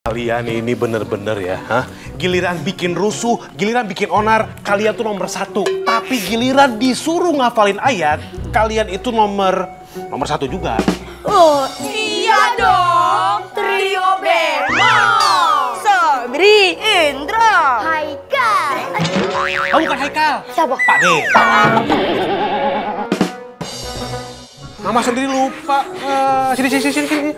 Kalian ini bener-bener ya, giliran bikin rusuh, giliran bikin onar, kalian tuh nomor satu. Tapi giliran disuruh ngafalin ayat, kalian itu nomor satu juga. Oh iya dong, trio Bemo, Sobri, Indra, Haikal. Oh bukan Haikal. Siapa? Pak D. Mama sendiri lupa. Sini.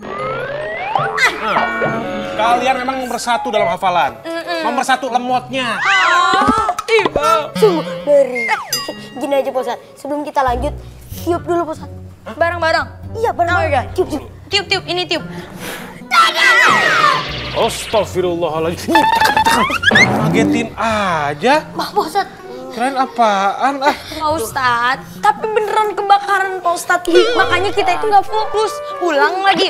Kalian memang nomor satu dalam hafalan. Nomor satu lemotnya. Sungguh ngeri. Gini aja Pak Ustadz, sebelum kita lanjut, tiup dulu Pak Ustadz. Bareng-bareng? Iya bareng-bareng. Tiup. Tiup, ini tiup. Astagfirullahaladzim. Ngagetin aja. Pak Ustadz. Kirain apaan ah? Pak Ustadz, tapi beneran kebakaran Pak Ustadz. Makanya kita itu nggak fokus. Ulang lagi.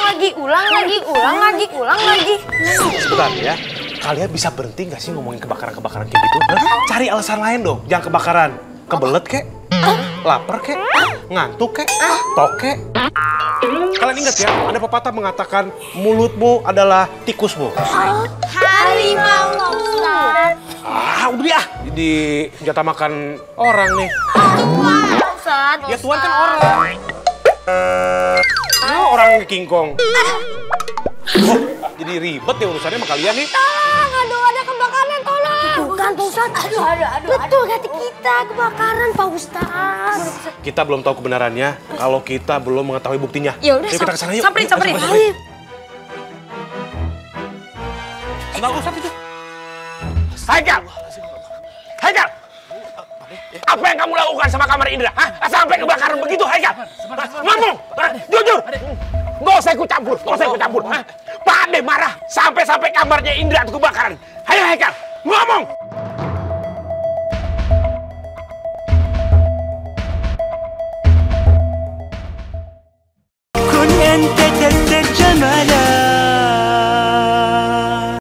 Sebentar ya. Kalian bisa berhenti nggak sih ngomongin kebakaran-kebakaran kayak gitu? Cari alasan lain dong. Jangan kebakaran. Kebelet kek? Lapar kek? Ngantuk kek? Toke? Kalian ingat ya, ada pepatah mengatakan mulutmu adalah tikusmu. Harimau Pak Ustadz. Udah ya, dijatah makan orang nih. Pak Ustadz. Ya Tuhan kan orang. Orang King Kong. Oh, jadi ribet ya urusannya sama kalian nih. Tolong, ada kebakaran, tolong. Bukan Pak Ustadz. Aduh. Betul kata kita, kebakaran Pak Ustadz. Kita belum tahu kebenarannya kalau kita belum mengetahui buktinya. Ya udah, Yuk kita kesana yuk. samperin. Ayo. Kenal Ustadz itu? Haikal! Apa yang kamu lakukan sama kamar Indra? Sampai kebakaran begitu, Haikal? Ngomong! Jujur! Nggak usah ikut campur. Pak Ade marah sampai kamarnya Indra itu kebakaran. Ayo, Haikal! Ngomong!